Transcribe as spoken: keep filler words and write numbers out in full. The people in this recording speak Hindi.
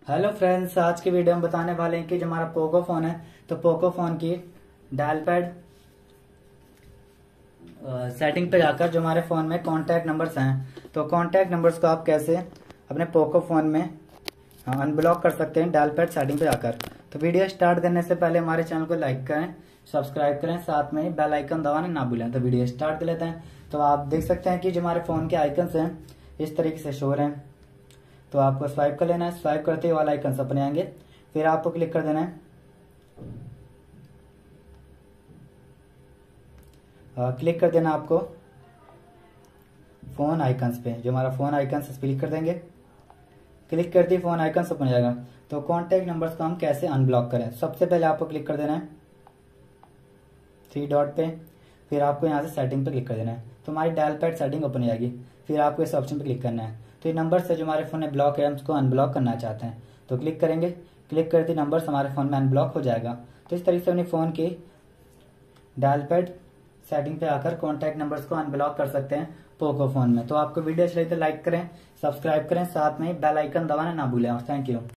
हेलो फ्रेंड्स, आज की वीडियो में बताने वाले हैं कि जो हमारा पोको फोन है तो पोको फोन की डायल पैड सेटिंग पे जाकर जो हमारे फोन में कॉन्टैक्ट नंबर्स हैं तो कॉन्टैक्ट नंबर्स को आप कैसे अपने पोको फोन में अनब्लॉक कर सकते हैं डायल पैड सेटिंग पे जाकर। तो वीडियो स्टार्ट करने से पहले हमारे चैनल को लाइक करें, सब्सक्राइब करें, साथ में बेल आइकन दबाना ना भूलें। तो वीडियो स्टार्ट कर लेते हैं। तो आप देख सकते हैं कि जो हमारे फोन के आइकन्स हैं इस तरीके से शो हैं। तो आपको स्वाइप कर लेना है। स्वाइप करते ही वाला आइकन अपने आएंगे, फिर आपको क्लिक कर देना है। आ, क्लिक कर देना आपको फोन आइकन्स पे, जो हमारा फोन आइकन्स इस पे क्लिक कर देंगे। क्लिक करते ही फोन आइकन्स ओपन हो जाएगा। तो कॉन्टैक्ट नंबर्स को हम कैसे अनब्लॉक करें, सबसे पहले आपको क्लिक कर देना है थ्री डॉट पे, फिर आपको यहाँ से सेटिंग पे क्लिक कर देना है। तो हमारी डायल पैड सेटिंग ओपन हो जाएगी। फिर आपको इस ऑप्शन पे क्लिक करना है। तो ये नंबर से जो हमारे फोन में ब्लॉक है हम उसको अनब्लॉक करना चाहते हैं तो क्लिक करेंगे। क्लिक करते नंबर हमारे फोन में अनब्लॉक हो जाएगा। तो इस तरीके से अपने फोन की डायल पैड सेटिंग पे आकर कॉन्टैक्ट नंबर्स को अनब्लॉक कर सकते हैं पोको फोन में। तो आपको वीडियो अच्छी लगी तो लाइक करें, सब्सक्राइब करें, साथ में बेल आइकन दबाना ना भूलें। Thank you.